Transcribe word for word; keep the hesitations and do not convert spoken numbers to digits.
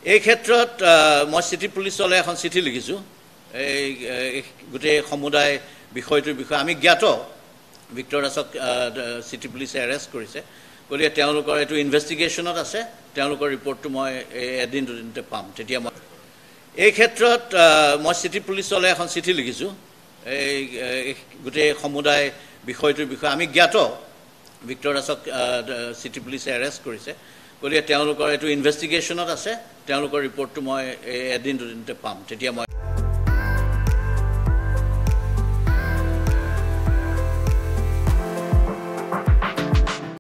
এই ক্ষেত্ৰত মই সিটি পুলিচলৈ এখন চিঠি লিখিছোঁ এই গোটেই সমুদায় বিষয়টোৰ বিষয়ে আমি জ্ঞাত ভিক্টৰ দাসক সিটি পুলিচে এৰেষ্ট কৰিছে গতিকে তেওঁলোকৰ এইটো ইনভেষ্টিগেশ্যনত আছে তেওঁলোকৰ ৰিপৰ্টটো মই এদিন দুদিনতে পাম তেতিয়া মই এই ক্ষেত্ৰত মই সিটি পুলিচলৈ এখন চিঠি লিখিছোঁ এই গোটেই সমুদায় বিষয়টোৰ বিষয়ে আমি জ্ঞাত ভিক্টৰ দাসক সিটি পুলিচে এৰেষ্ট কৰিছে গতিকে তেওঁলোকৰ এইটো ইনভেষ্টিগেশ্যনত আছে তেওঁলোকৰ ৰিপৰ্টটো মই এদিন দুদিনতে পাম তেতিয়া মই